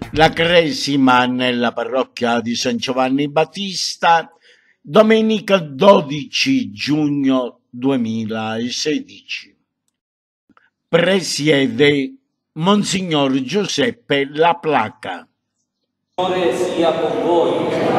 La cresima nella parrocchia di San Giovanni Battista, domenica 12 giugno 2016. Presiede Monsignor Giuseppe La Placa. Signore sia con voi.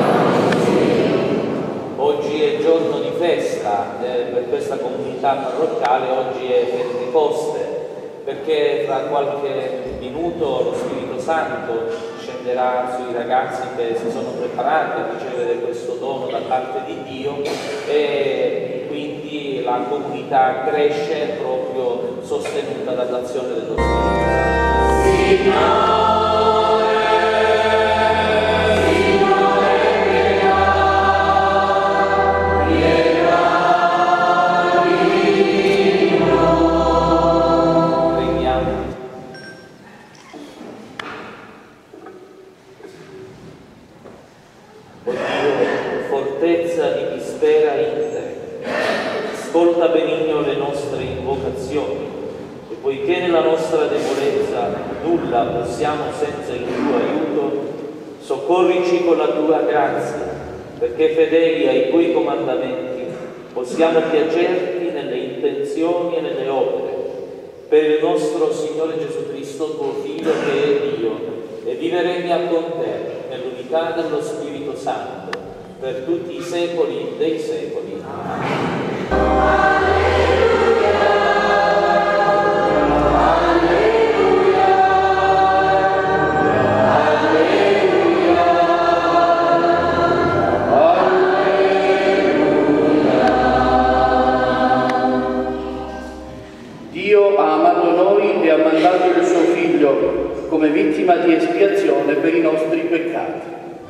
Oggi è giorno di festa per questa comunità parrocchiale, oggi è Pentecoste, perché fra qualche minuto lo Spirito Santo scenderà sui ragazzi che si sono preparati a ricevere questo dono da parte di Dio, e quindi la comunità cresce proprio sostenuta dall'azione dello Spirito Santo. Fortezza di chi spera in te, ascolta benigno le nostre invocazioni, e poiché nella nostra debolezza nulla possiamo senza il tuo aiuto, soccorrici con la tua grazia, perché fedeli ai tuoi comandamenti possiamo piacerti nelle intenzioni e nelle opere, per il nostro Signore Gesù Cristo, tuo Figlio che è Dio, e vive regna con te nell'unità dello Spirito Santo, per tutti i secoli dei secoli. Dio ha amato noi e ha mandato il suo Figlio come vittima di espiazione per i nostri peccati.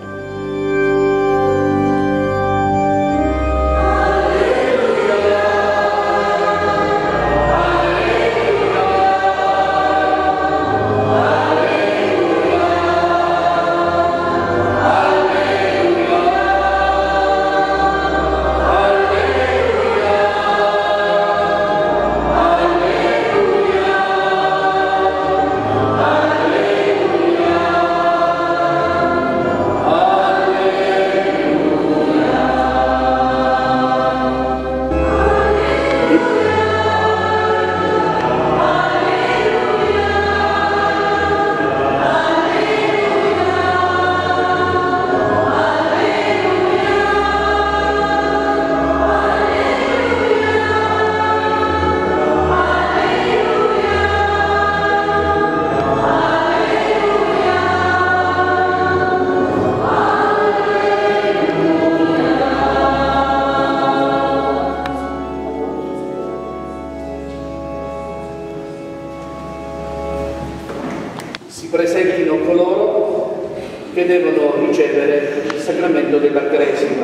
Presentino coloro che devono ricevere il sacramento della Cresima.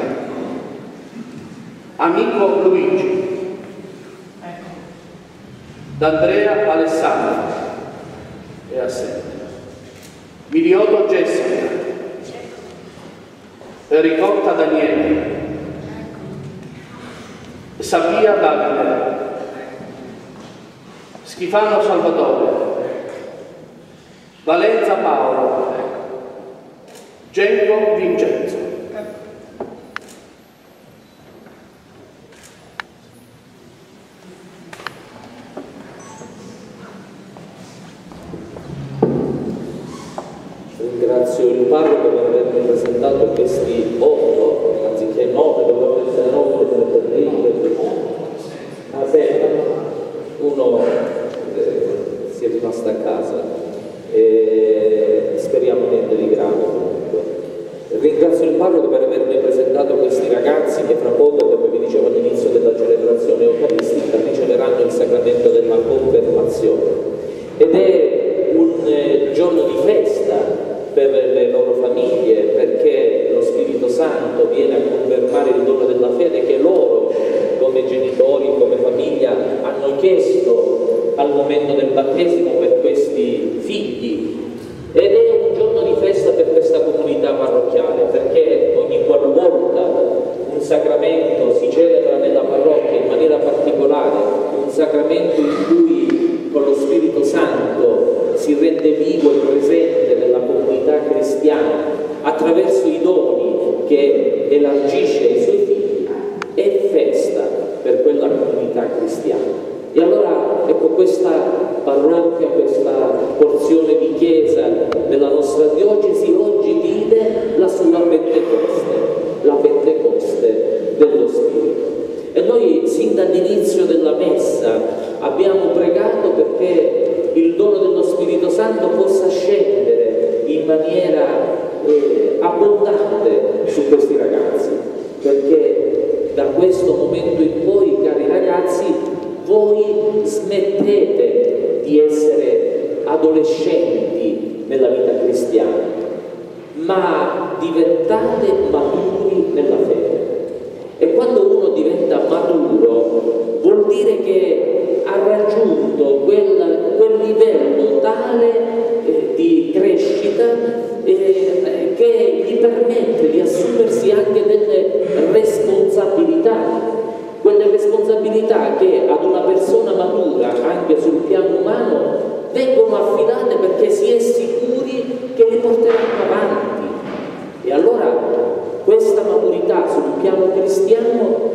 Amico Luigi, D'Andrea Alessandro è assente, Milioto Jessica, Ricotta Daniele, Sabia Davide, Schifano Salvatore, Valenza Paolo, Genco Vincenzo. Ringrazio il parroco per avermi presentato questi 8, anziché 9, dovevo essere 9 per lei. Uno si è rimasto a casa. E speriamo niente di grave comunque. Ringrazio il parroco per avermi presentato questi ragazzi che fra poco, come vi dicevo all'inizio della celebrazione eucaristica, riceveranno il sacramento della confermazione, ed è un giorno di festa per le loro famiglie, perché lo Spirito Santo viene a confermare il dono della fede che loro, come genitori, come famiglia, hanno chiesto al momento del battesimo per questi figli. Ed è un giorno di festa per questa comunità parrocchiale, perché ogni qualvolta un sacramento si celebra nella parrocchia in maniera particolare, un sacramento in cui con lo Spirito Santo questa parrocchia, questa porzione di chiesa della nostra diocesi oggi vive la sua Pentecoste, la Pentecoste dello Spirito. E noi sin dall'inizio della messa abbiamo pregato perché il dono dello Spirito Santo possa scendere in maniera abbondante su questi ragazzi, perché da questo momento in poi, cari ragazzi, voi smettete di essere adolescenti nella vita cristiana, ma diventate maturi nella fede. E quando uno diventa maturo vuol dire che ha raggiunto quel livello tale di crescita che gli permette di assumersi anche delle responsabilità, quelle responsabilità che ad una persona matura, anche sul piano umano, vengono affidate perché si è sicuri che li porteranno avanti. E allora questa maturità sul piano cristiano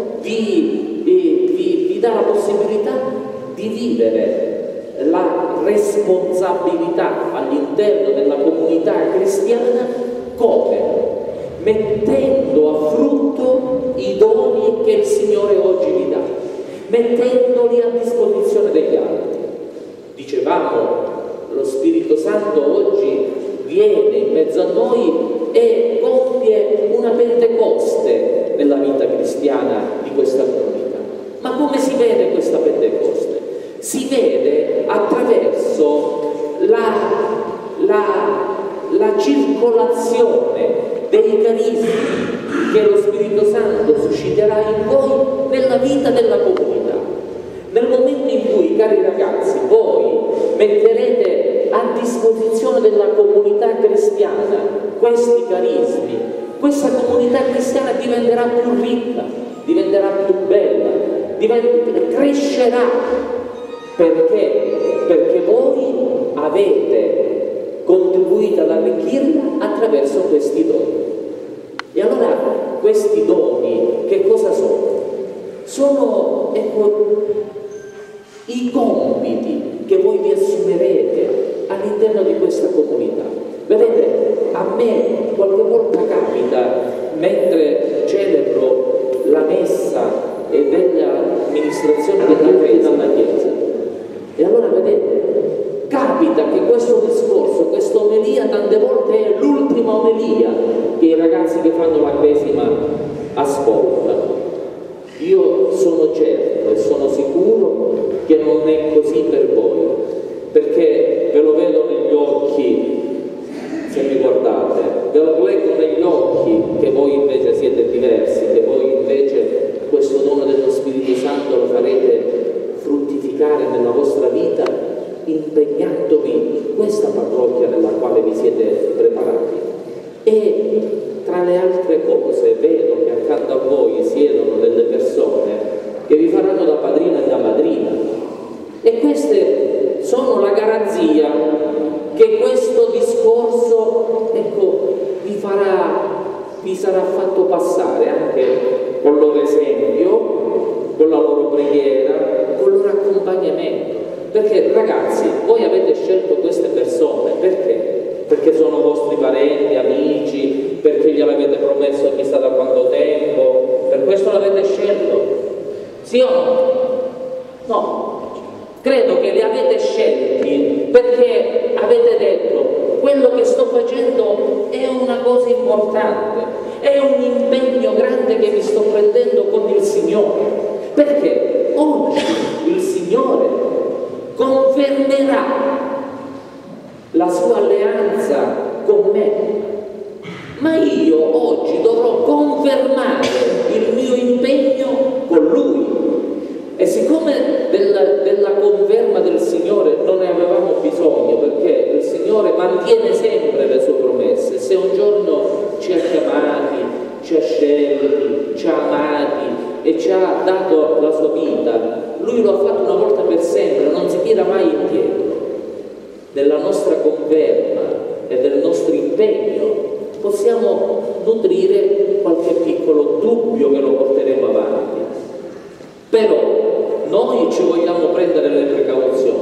vi dà la possibilità di vivere la responsabilità all'interno della comunità cristiana come? Mettendo a frutto i doni che il Signore oggi vi dà, mettendoli a disposizione degli altri. Dicevamo, lo Spirito Santo oggi viene in mezzo a noi e compie una Pentecoste nella vita cristiana di questa comunità. Ma come si vede questa Pentecoste? Si vede attraverso la circolazione dei carismi che lo Spirito Santo susciterà in voi nella vita della comunità. Nel momento in cui, cari ragazzi, voi metterete a disposizione della comunità cristiana questi carismi, questa comunità cristiana diventerà più ricca, diventerà più bella, crescerà. Perché? Perché voi avete contribuito ad arricchirla attraverso questi doni. E allora questi doni che cosa sono? Sono i compiti che voi vi assumerete all'interno di questa comunità. Vedete, a me qualche volta capita, mentre celebro la messa e dell'amministrazione della Chiesa, e allora vedete, capita che questo discorso, questa omelia, tante volte è l'ultima omelia che i ragazzi che fanno la Cresima ascoltano. Io sono certo e sono sicuro che non è così per voi, perché ve lo vedo negli occhi, se mi guardate, ve lo leggo negli occhi che voi invece siete diversi, che voi invece questo dono dello Spirito Santo lo farete fruttificare nella vostra vita impegnandovi in questa parrocchia nella quale vi siete preparati. E tra le altre cose vedo che accanto a voi siedono delle persone che vi faranno da padrino e da madrina, e queste sono la garanzia che questo discorso, ecco, vi sarà fatto passare anche con il loro esempio, con la loro preghiera, con il loro accompagnamento. Perché ragazzi, voi avete scelto queste persone perché? Perché sono vostri parenti, amici, perché gliel'avete promesso chissà da quanto tempo, per questo l'avete scelto? Sì o no? No. Credo che li avete scelti perché avete detto: quello che sto facendo è una cosa importante, è un impegno grande che mi sto prendendo con il Signore. Perché oggi il Signore confermerà la sua alleanza con me, ma io oggi dovrò confermare il mio impegno con Lui. E siccome della conferma del Signore non ne avevamo bisogno, perché il Signore mantiene sempre le sue promesse, se un giorno ci ha chiamati, ci ha scelti, ci ha amati e ci ha dato la sua vita, Lui lo ha fatto una volta per sempre, non si tira mai indietro. Della nostra conferma e del nostro impegno possiamo nutrire qualche piccolo dubbio che lo porteremo avanti, però noi ci vogliamo prendere le precauzioni,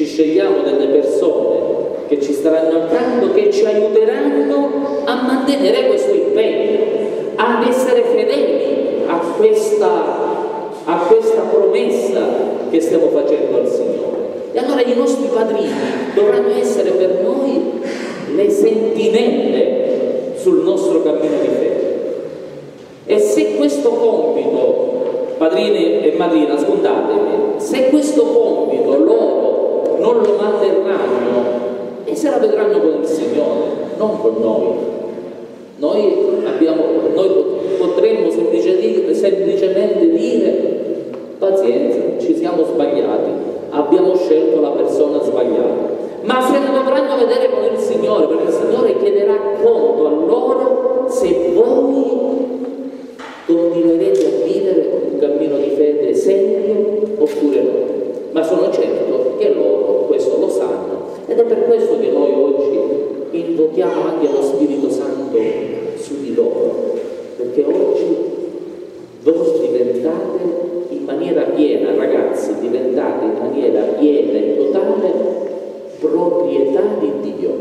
ci scegliamo delle persone che ci staranno accanto, che ci aiuteranno a mantenere questo impegno, ad essere fedeli a questa promessa che stiamo facendo al Signore. E allora i nostri padrini dovranno essere per noi le sentinelle sul nostro cammino di fede. E se questo compito, padrini e madrina, ascoltatemi, se questo compito loro non lo manterranno, e se la vedranno con il Signore, non con noi. Noi potremmo semplicemente dire: pazienza, ci siamo sbagliati, abbiamo scelto la persona sbagliata. Ma se lo dovranno vedere con il Signore, perché il Signore chiederà conto a loro se voi continuerete a vivere un cammino di fede serio oppure no. Ma sono certo che loro questo lo sanno, ed è per questo che noi oggi invochiamo anche lo Spirito Santo su di loro, perché oggi voi diventate in maniera piena, ragazzi, diventate in maniera piena e totale proprietà di Dio.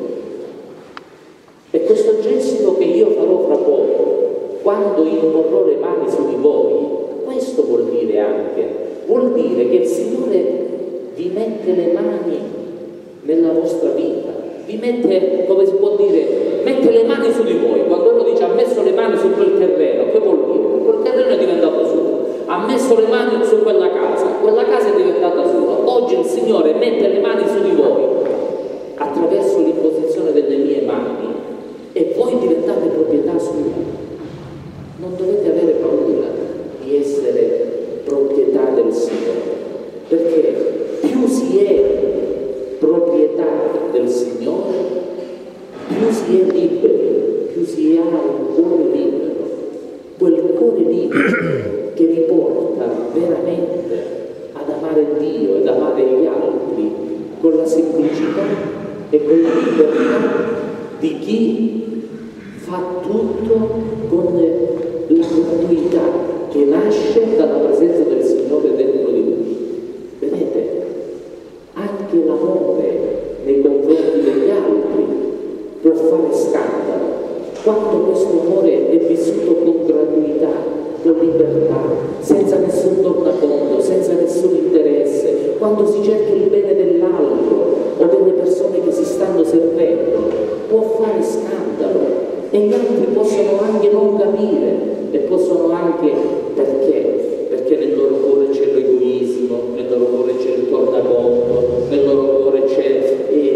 E questo gesto che io farò fra poco, quando imporrò le mani su di voi, questo vuol dire anche, vuol dire che il Signore vi mette le mani nella vostra vita, vi mette, come si può dire, mette le mani su di voi. Quando uno dice ha messo le mani su quel terreno, che vuol dire? Quel terreno è diventato suo. Ha messo le mani su quella casa è diventata sua. Oggi il Signore mette le mani su di voi attraverso l'imposizione delle mie mani e voi diventate proprietà sua. Non dovete avere paura di essere proprietà del Signore, perché più si è proprietà del Signore, più si è liberi, più si ha un cuore libero, quel cuore libero che vi porta veramente ad amare Dio ed amare gli altri con la semplicità e con la libertà di chi fa tutto con la gratuità che nasce dalla presenza del Signore dentro di lui. Vedete, anche l'amore nei confronti degli altri può fare scandalo quando questo amore è vissuto con gratuità, con libertà, senza nessun tornaconto, senza nessun interesse, quando si cerca il bene dell'altro o delle persone che si stanno servendo, può fare scandalo e gli altri possono anche non capire e possono anche perché nel loro cuore c'è l'egoismo, nel loro cuore c'è il tornaconto, nel loro cuore c'è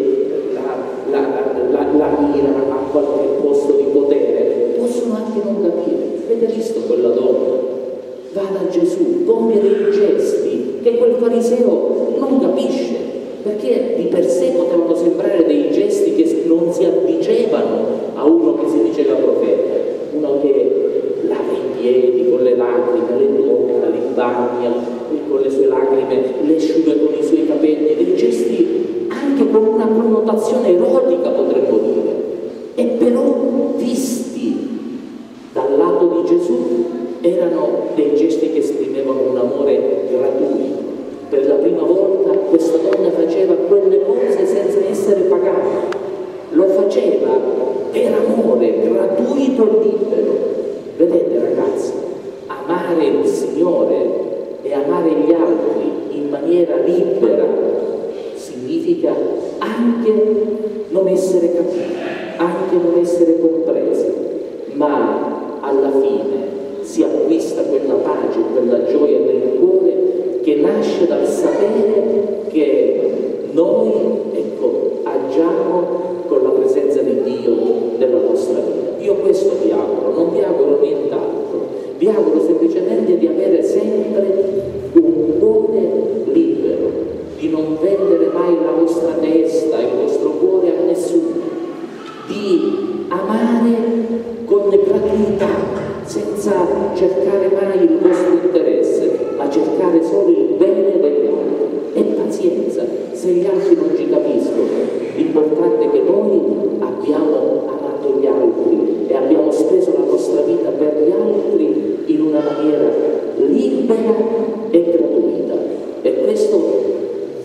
la mira a qualche posto di potere, possono anche non capire. Avete visto quella donna? Va da Gesù, compie dei gesti che quel fariseo non capisce, perché di per sé potevano sembrare dei gesti che non si addicevano a uno che si diceva profeta, uno che lava i piedi con le lacrime, le tocca, li bagna con le sue lacrime, le asciuga con i suoi capelli, dei gesti anche con una connotazione erotica, potremmo dire, e però visti dal lato di Gesù erano dei gesti che esprimevano un amore gratuito. Per la prima volta questa donna faceva quelle cose senza essere pagata, lo faceva per amore gratuito e libero. Vedete ragazzi, amare il Signore e amare gli altri in maniera libera significa anche non essere capiti, anche non essere compresi, ma alla fine si acquista quella pace, quella gioia nel cuore che nasce dal sapere che noi, agiamo con la presenza di Dio nella nostra vita. Io questo vi auguro, non vi auguro nient'altro, vi auguro semplicemente di avere sempre un cuore libero, di non vendere mai la vostra testa e il vostro cuore a nessuno, di amare con gratuità, senza cercare mai il vostro interesse, ma cercare solo il bene degli altri. E pazienza, se gli altri non ci capiscono, l'importante è che noi abbiamo amato gli altri e abbiamo speso la nostra vita per gli altri in una maniera libera e gratuita. E questo vi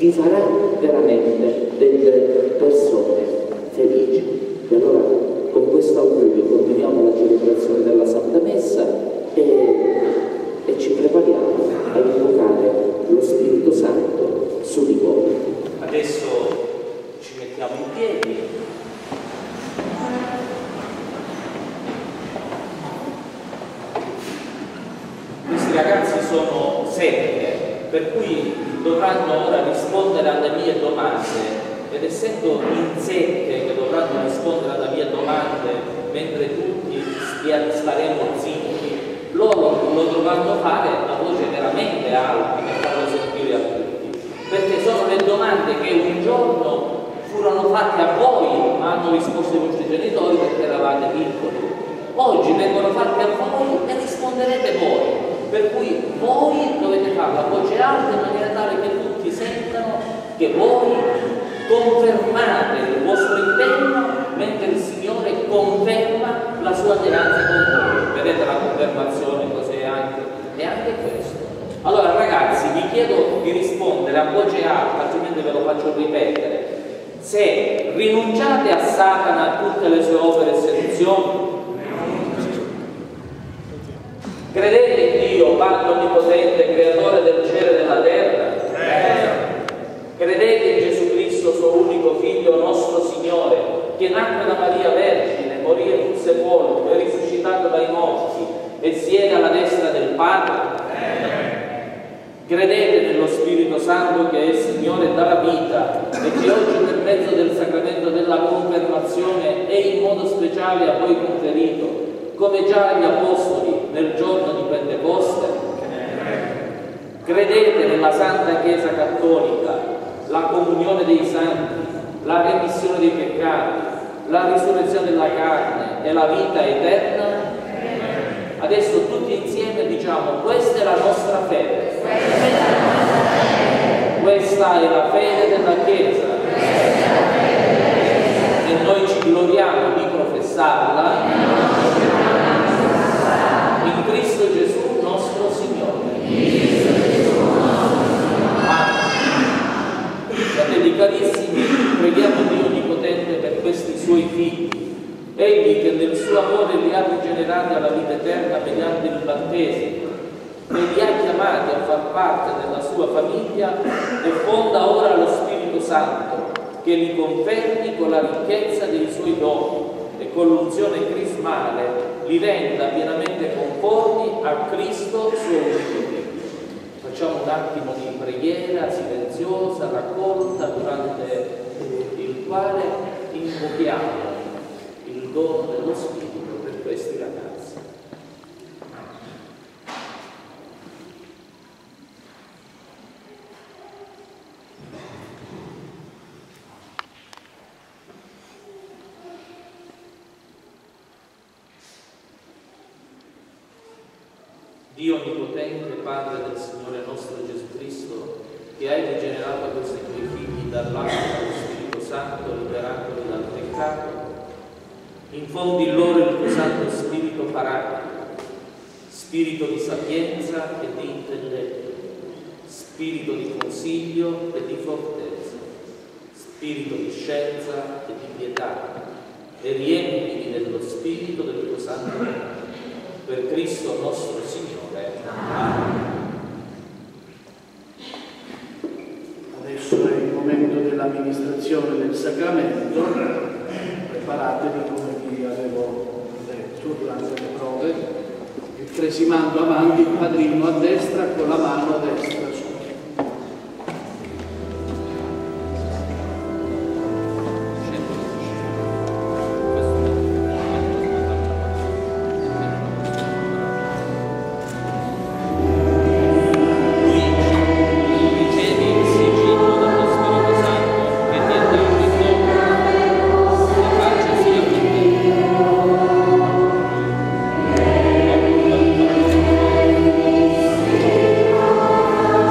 ci farà veramente delle persone felici. E allora con questo augurio continuiamo la celebrazione della Santa Messa e ci prepariamo a invocare lo Spirito Santo su di voi. Adesso ci mettiamo in piedi. Questi ragazzi sono 7, per cui dovranno ora rispondere alle mie domande, ed essendo in 7 che dovranno rispondere alle mie domande mentre tutti staremo zitti, loro lo dovranno fare a voce veramente alta per farlo sentire a tutti, perché sono le domande che un giorno furono fatte a voi ma hanno risposto i vostri genitori perché eravate piccoli. Oggi vengono fatte a voi e risponderete voi. Per cui voi dovete farlo a voce alta in maniera tale che tutti sentano che voi confermate il vostro impegno mentre il Signore conferma la sua alleanza con voi. Vedete la confermazione cos'è anche? È anche questo. Allora ragazzi, vi chiedo di rispondere a voce alta, altrimenti ve lo faccio ripetere. Se rinunciate a Satana e tutte le sue opere e seduzioni, credete in Dio, Padre Onnipotente, Creatore del cielo e della terra? Credete in Gesù Cristo, suo unico Figlio, nostro Signore, che nacque da Maria Vergine, morì e fu sepolto, è risuscitato dai morti e siede alla destra del Padre? Credete nello Spirito Santo che è il Signore dalla vita e che oggi per mezzo del sacramento della confermazione è in modo speciale a voi conferito, come già agli Apostoli nel giorno di Pentecoste? Credete nella Santa Chiesa Cattolica, la comunione dei santi, la remissione dei peccati, la risurrezione della carne e la vita eterna? Adesso tutti insieme diciamo: questa è la nostra fede. Questa è la fede della Chiesa. E noi ci gloriamo di professarla in Cristo Gesù nostro Signore. Fratelli carissimi, preghiamo Dio Onnipotente per questi Suoi figli. Egli che nel suo amore li ha rigenerati alla vita eterna mediante il battesimo e li ha chiamati a far parte della sua famiglia, e fonda ora lo Spirito Santo che li confermi con la ricchezza dei suoi doni e con l'unzione crismale li renda pienamente conformi a Cristo suo unico Figlio. Facciamo un attimo di preghiera silenziosa, raccolta, durante il quale invochiamo il dono dello Spirito per questi ragazzi. Dio Onnipotente, Padre del Signore nostro Gesù Cristo, che hai rigenerato questi tuoi figli dall'acqua dello Spirito Santo, liberandoli dal peccato, infondi in loro il tuo Santo Spirito paraclito, spirito di sapienza e di intelletto, spirito di consiglio e di fortezza, spirito di scienza e di pietà, e riempili dello spirito del tuo Santo Nome. Per Cristo nostro Signore. Amen. Adesso è il momento dell'amministrazione del sacramento. Preparatevi come vi avevo detto durante le prove, il cresimando avanti, il padrino a destra con la mano a destra. Amen.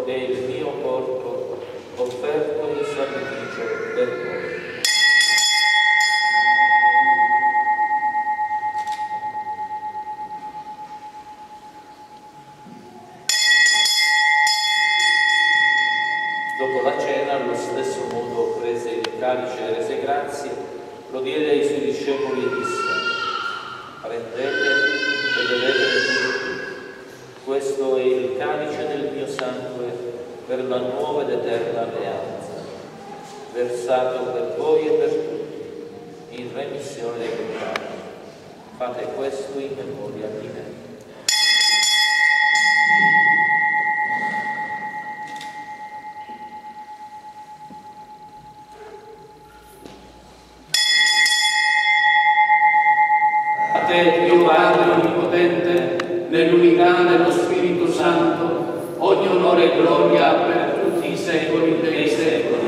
Questo è il mio corpo offerto in sacrificio per voi. Dopo la cena, allo stesso modo, prese il calice e rese grazie, lo diede ai suoi discepoli e disse: prendete e bevete tutti, questo è il calice del mio sangue per la nuova ed eterna alleanza, versato per voi e per tutti, in remissione dei peccati. Fate questo in memoria di me. A te, Dio Padre Onnipotente, nell'unità dello Spirito Santo, ogni onore e gloria per tutti i secoli dei secoli.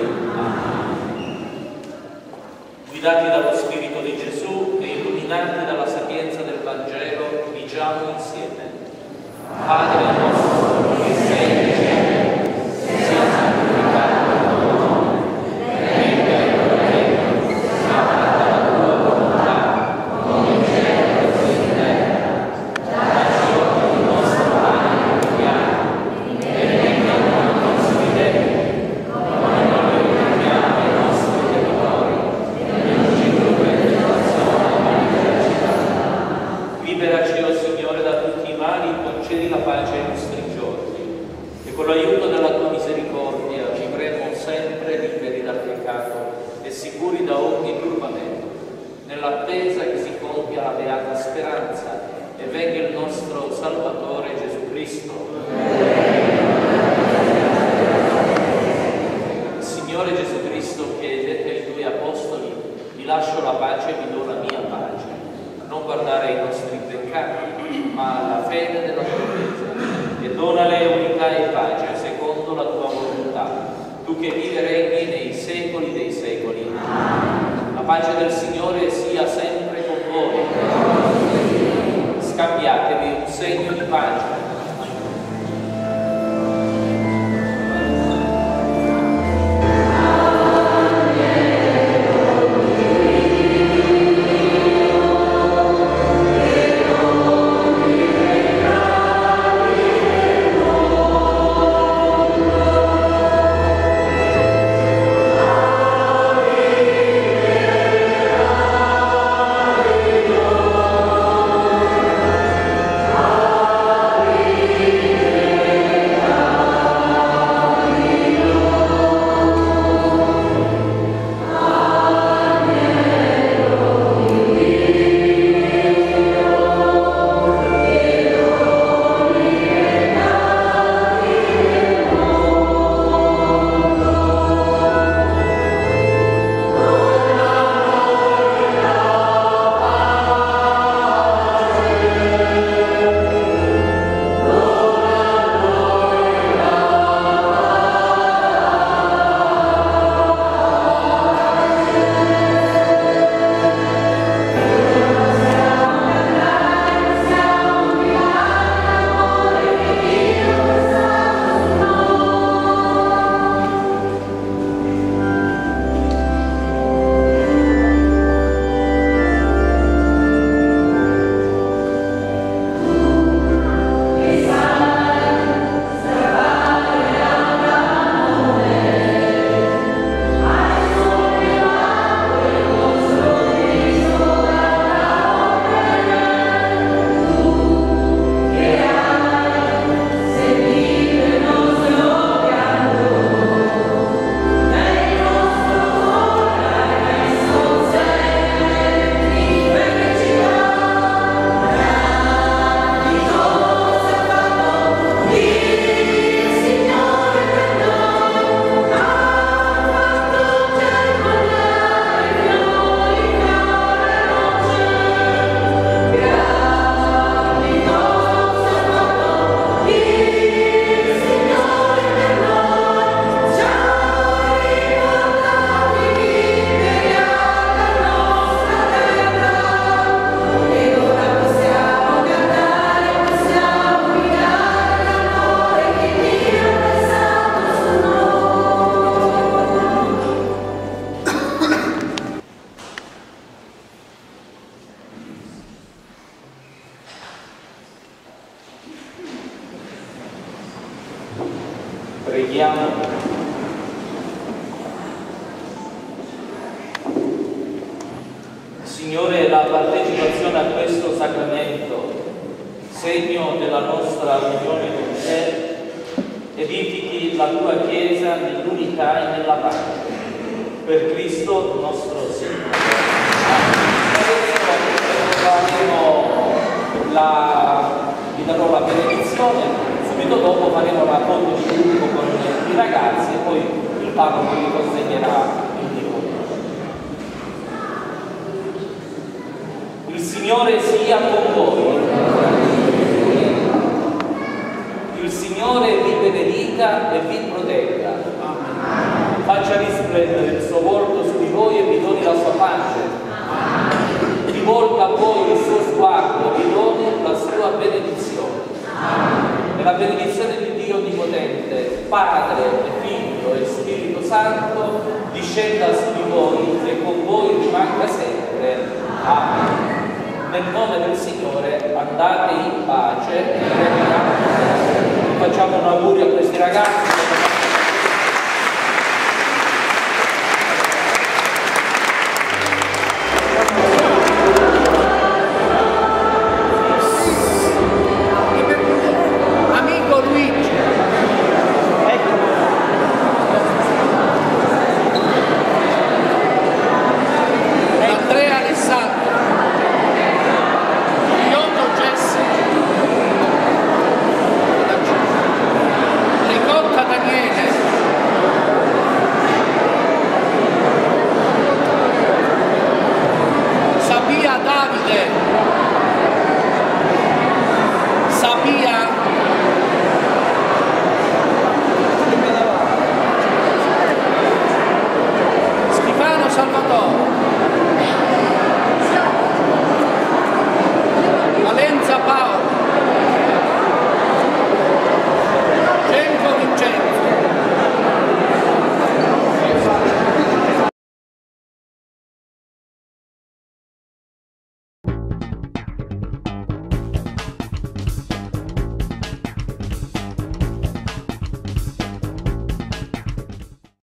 Guidati dallo Spirito di Gesù e illuminati dalla sapienza del Vangelo, diciamo insieme: Padre nostro che sei in cielo, sia santificato il tuo nome, venga il tuo regno, sia fatta la tua volontà, come in cielo così in terra. Dacci oggi il nostro pane quotidiano e rimetti a noi i nostri debiti, come noi rimettiamo ai nostri debitori, e non ci indurre in tentazione, ma liberaci dal male. Liberaci, o Signore, da tutti i mali, concedi la pace ai nostri giorni, e con l'aiuto della tua misericordia vivremo sempre liberi dal peccato e sicuri da ogni turbamento, nell'attesa che si compia la beata speranza e venga il nostro Salvatore Gesù Cristo. Il Signore Gesù Cristo, che dette ai tuoi apostoli: vi lascio la pace e vi do la mia pace, non guardare ai nostri peccati, ma alla fede della tua Chiesa, e donale unità e pace secondo la tua volontà, tu che vivi e regni nei secoli dei secoli. La pace del Signore sia sempre con voi. Scambiatevi un segno di pace. Alleluia. Preghiamo. Signore, la partecipazione a questo sacramento, segno della nostra unione con te, edifichi la tua Chiesa nell'unità e nella pace. Per Cristo nostro Signore. Vi darò la benedizione, subito dopo faremo la foto di gruppo con i ragazzi e poi il parroco vi consegnerà il diploma. Il Signore sia con voi. Il Signore vi benedica e vi protegga. Faccia risplendere il suo volto su di voi e vi doni la sua pace. Rivolga a voi il suo sguardo, vi doni la sua benedizione. E la benedizione di Dio Onnipotente, Padre, Figlio e Spirito Santo, discenda su di voi e con voi rimanga sempre. Amen. Nel nome del Signore andate in pace e facciamo un augurio a questi ragazzi.